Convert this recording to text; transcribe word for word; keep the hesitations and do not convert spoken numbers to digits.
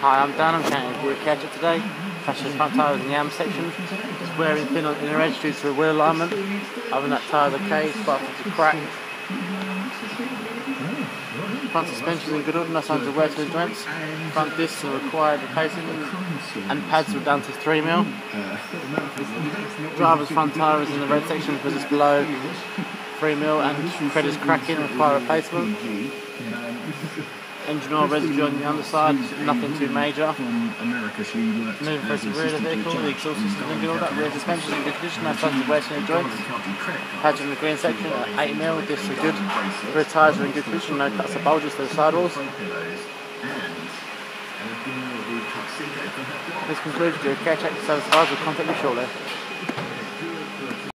Hi, I'm Dan. I'm going to do a catch-up today. Flashing the front tyres in the A M section. Just wearing thin on the inner edge due to a wheel alignment. Other than that, tyres okay, sparks to crack. Front suspension in good order, no signs of wear to the joints. Front discs are required replacing, and pads were down to three mil. Driver's front tyre is in the red section because it's below three mil and tread is cracking and require replacement. Engine oil residue on the underside, nothing too major. Moving for the rear of the vehicle, the exhaust system in good order, rear suspension in good condition, no signs of wear to the joints. Pads in the green section at eight mil, discs are good. Rear tyres are in good condition, no cuts or bulges to the sidewalls. This concludes your care check. Service advisor will contact you shortly.